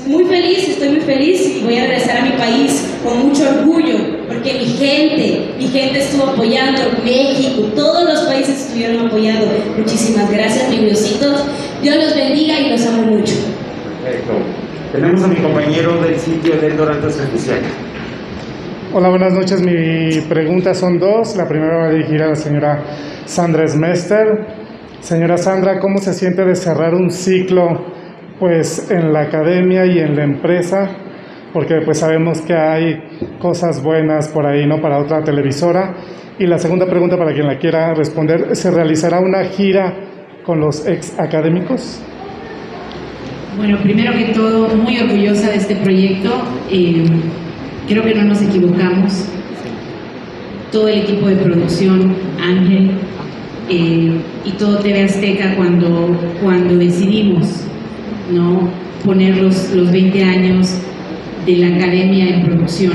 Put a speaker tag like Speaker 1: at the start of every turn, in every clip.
Speaker 1: estoy muy feliz y voy a regresar a mi país con mucho orgullo, porque mi gente estuvo apoyando, México, todos los países estuvieron apoyando. Muchísimas gracias, mis diositos. Dios los bendiga y los amo mucho.
Speaker 2: Perfecto. Tenemos a mi compañero del sitio de Donantes Oficiales.
Speaker 3: Hola, buenas noches. Mi pregunta son dos. La primera va a dirigir a la señora Sandra Smester. Señora Sandra, ¿cómo se siente de cerrar un ciclo pues en la academia y en la empresa? Porque pues sabemos que hay cosas buenas por ahí, ¿no? Para otra televisora. Y la segunda pregunta, para quien la quiera responder, ¿se realizará una gira con los ex académicos?
Speaker 4: Bueno, primero que todo, muy orgullosa de este proyecto. Creo que no nos equivocamos. Todo el equipo de producción, Ángel, y todo TV Azteca, cuando decidimos, ¿no?, poner los 20 años de la academia en producción.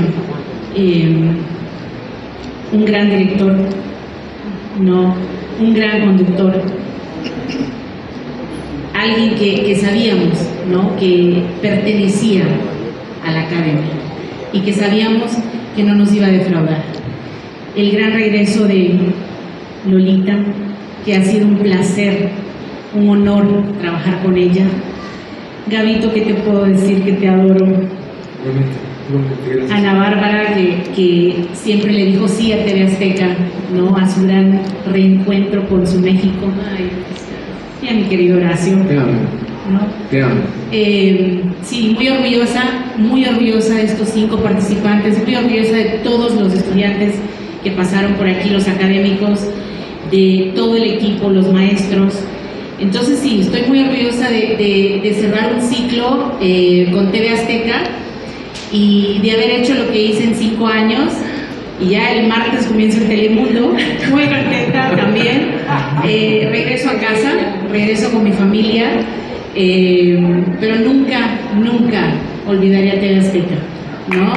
Speaker 4: Un gran director, ¿no?, un gran conductor, alguien que sabíamos, ¿no?, que pertenecía a la academia y que sabíamos que no nos iba a defraudar. El gran regreso de Lolita, que ha sido un placer, un honor trabajar con ella. Gabito, ¿qué te puedo decir? Que te adoro. Ana Bárbara, que siempre le dijo sí a TV Azteca, ¿no?, a su gran reencuentro con su México. Ay, y a mi querido Horacio.
Speaker 5: Te amo.
Speaker 4: ¿No?
Speaker 5: Te amo.
Speaker 4: Sí, muy orgullosa de estos 5 participantes, muy orgullosa de todos los estudiantes que pasaron por aquí, los académicos, de todo el equipo, los maestros. Entonces sí, estoy muy orgullosa de cerrar un ciclo con TV Azteca y de haber hecho lo que hice en 5 años. Y ya el martes comienzo en Telemundo, muy contenta también. Regreso a casa, regreso con mi familia, pero nunca olvidaría TV Azteca, ¿no?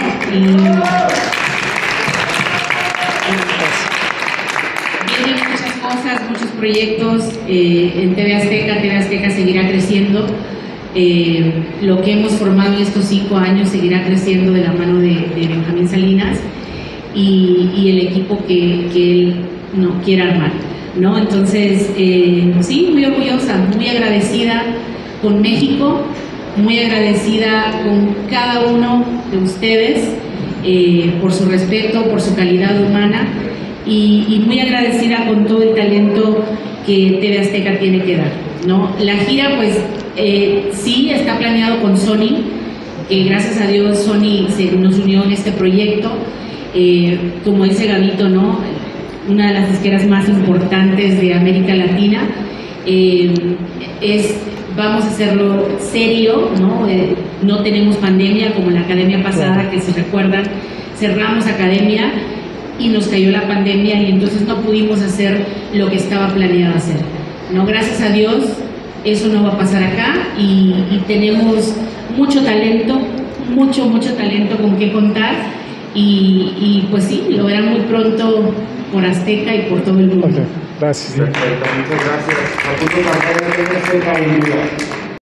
Speaker 4: Vienen muchas cosas, muchos proyectos en TV Azteca. TV Azteca seguirá creciendo. Lo que hemos formado en estos 5 años seguirá creciendo de la mano de Benjamín Salinas y el equipo que él no quiera armar, ¿no? Entonces, sí, muy orgullosa, muy agradecida con México, muy agradecida con cada uno de ustedes por su respeto, por su calidad humana y muy agradecida con todo el talento que TV Azteca tiene que dar, ¿no? La gira, pues, sí está planeado con Sony, que gracias a Dios Sony nos unió en este proyecto. Como dice Gabito, ¿no?, una de las disqueras más importantes de América Latina. Vamos a hacerlo serio, ¿no? No tenemos pandemia como la academia pasada, que si recuerdan, cerramos academia y nos cayó la pandemia y entonces no pudimos hacer lo que estaba planeado hacer, ¿no? Gracias a Dios eso no va a pasar acá y tenemos mucho talento con qué contar. Y pues sí, lo verán muy pronto por Azteca y por todo el mundo.
Speaker 3: Okay, gracias.
Speaker 2: Perfecto, muchas gracias.